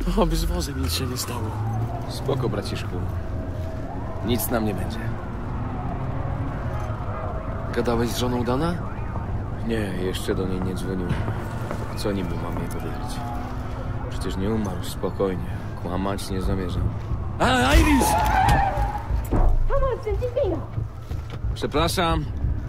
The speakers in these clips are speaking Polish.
Oby z wozem nic się nie stało. Spoko, braciszku. Nic nam nie będzie. Gadałeś z żoną Dana? Nie, jeszcze do niej nie dzwoniłem. Co niby mam jej powiedzieć? Przecież nie umarł, spokojnie. Kłamać nie zamierzam. A, Iris! Przepraszam.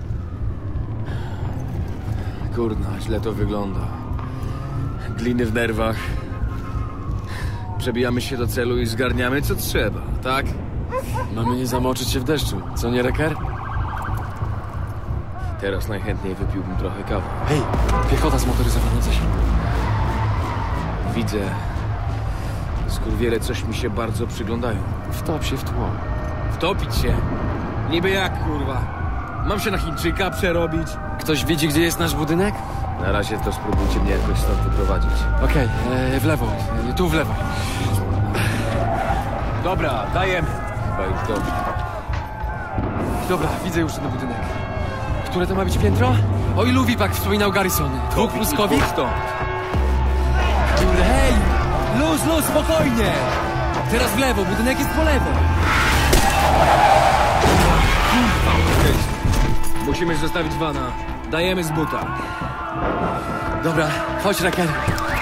Kurna, źle to wygląda. Gliny w nerwach. Przebijamy się do celu i zgarniamy co trzeba, tak? Mamy nie zamoczyć się w deszczu, co nie, Reker? Teraz najchętniej wypiłbym trochę kawy. Hej, piechota zmotoryzowana, coś. Widzę. Skurwiele coś mi się bardzo przyglądają. Wtop się w tło. Wtopić się? Niby jak, kurwa? Mam się na Chińczyka przerobić? Ktoś widzi, gdzie jest nasz budynek? Na razie to spróbujcie mnie jakoś stąd wyprowadzić. Okej, w lewo, tu w lewo. Dobra, dajemy. Chyba już dobrze. Dobra, widzę już ten budynek. Które to ma być piętro? O ilu Wipak wspominał Garrison? Dwóch pluskowych? Stąd. Kurde, hej! Luz, spokojnie! Teraz w lewo, budynek jest po lewo. Musimy zostawić wana. Dajemy z buta. Dobra, chodź, Reker.